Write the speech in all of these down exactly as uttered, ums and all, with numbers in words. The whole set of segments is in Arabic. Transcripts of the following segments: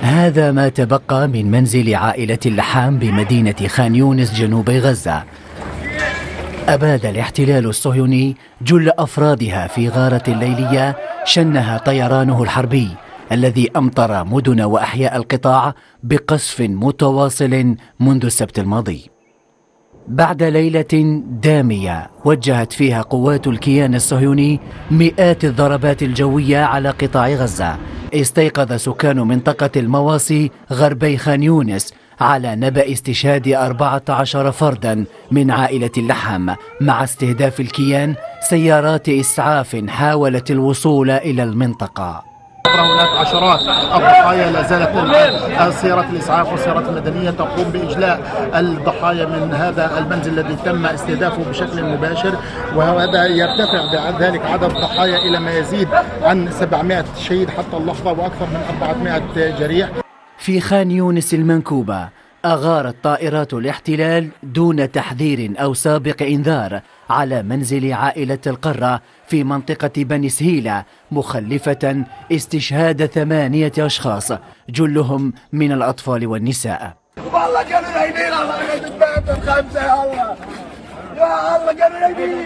هذا ما تبقى من منزل عائلة اللحام بمدينة خان يونس جنوب غزة. أباد الاحتلال الصهيوني جل أفرادها في غارة ليلية شنها طيرانه الحربي الذي أمطر مدن وأحياء القطاع بقصف متواصل منذ السبت الماضي. بعد ليلة دامية وجهت فيها قوات الكيان الصهيوني مئات الضربات الجوية على قطاع غزة، استيقظ سكان منطقة المواصي غربي خان يونس على نبأ استشهاد أربعة عشر فردا من عائلة اللحام، مع استهداف الكيان سيارات إسعاف حاولت الوصول إلى المنطقة. هناك عشرات الضحايا، لا زالت سيارات الإسعاف والسيارات المدنية تقوم بإجلاء الضحايا من هذا المنزل الذي تم استهدافه بشكل مباشر، وهذا يرتفع بعد ذلك عدد الضحايا إلى ما يزيد عن سبعمائة شهيد حتى اللحظة وأكثر من أربعمائة جريح. في خان يونس المنكوبة أغارت طائرات الاحتلال دون تحذير أو سابق إنذار على منزل عائلة القرة في منطقة بني سهيلة، مخلفة استشهاد ثمانية أشخاص جلهم من الأطفال والنساء. والله كانوا نايمين على البيت الخمسة، يا الله يا الله كانوا نايمين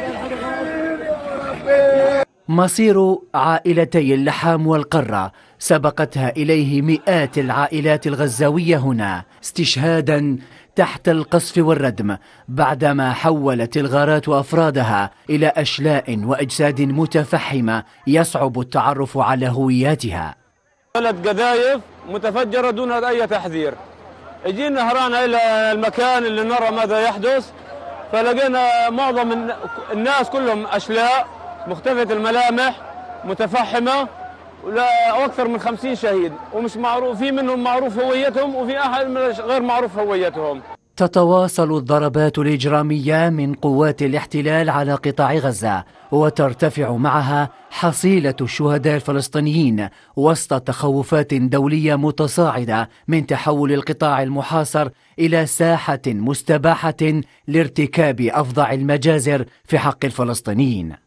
يا ربي. مصير عائلتي اللحام والقرة سبقتها إليه مئات العائلات الغزاوية هنا استشهادا تحت القصف والردم، بعدما حولت الغارات أفرادها إلى أشلاء وأجساد متفحمة يصعب التعرف على هوياتها. ثلاث قذايف متفجرة دون أي تحذير. اجينا هرانا إلى المكان اللي نرى ماذا يحدث، فلقينا معظم الناس كلهم أشلاء مختفية الملامح متفحمة، ولا أكثر من خمسين شهيد، ومش معروف، في منهم معروف هويتهم وفي أحد غير معروف هويتهم. تتواصل الضربات الإجرامية من قوات الاحتلال على قطاع غزة، وترتفع معها حصيلة الشهداء الفلسطينيين وسط تخوفات دولية متصاعدة من تحول القطاع المحاصر إلى ساحة مستباحة لارتكاب أفظع المجازر في حق الفلسطينيين.